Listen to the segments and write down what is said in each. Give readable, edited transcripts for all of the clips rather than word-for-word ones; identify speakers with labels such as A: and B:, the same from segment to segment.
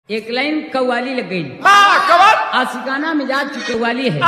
A: एक लाइन कव्वाली लग गई। आशिकाना मिजाज की कव्वाली है।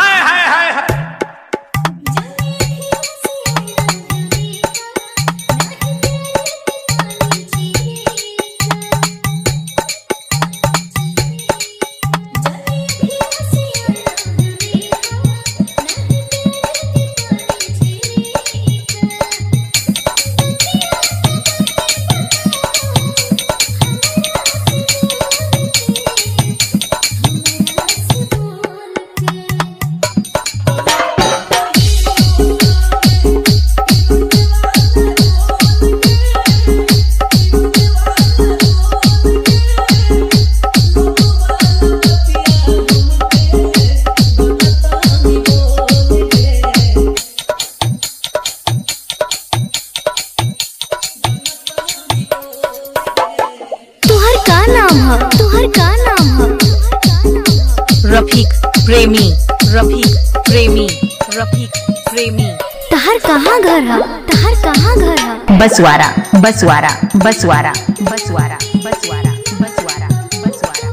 B: तुहर का नाम है
C: रफीक प्रेमी, रफीक प्रेमी, रफीक प्रेमी।
B: तहर कहाँ घर है? तहर कहाँ घर है?
C: बसवारा बसवारा बसवारा बसवारा बसवारा बसवारा बसवारा।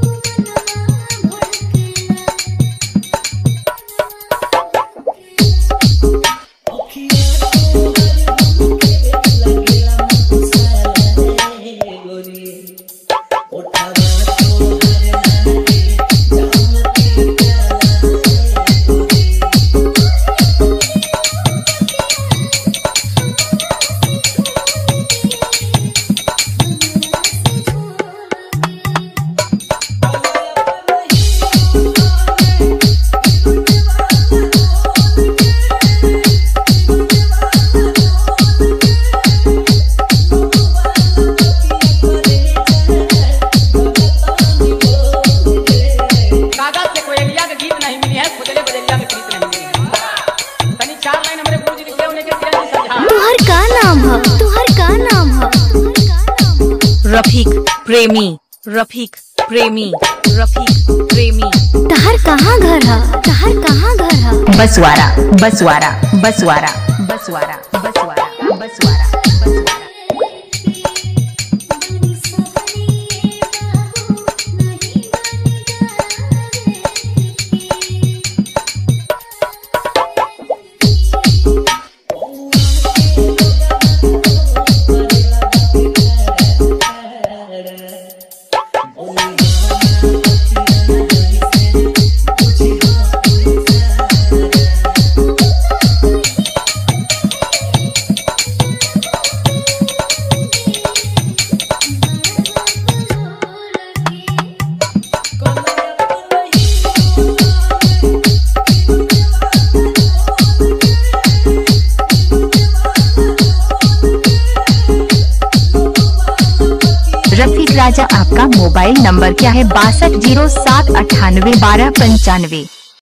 B: तुहर का नाम है? तुहर का नाम है
C: रफीक प्रेमी, रफीक प्रेमी, रफीक प्रेमी।
B: तहर कहाँ घर है? तहर कहाँ घर है?
C: बसवारा बसवारा बसवारा बसवारा बसवारा बसवारा बसवारा। रफीक राजा, आपका मोबाइल नंबर क्या है? 6207981295।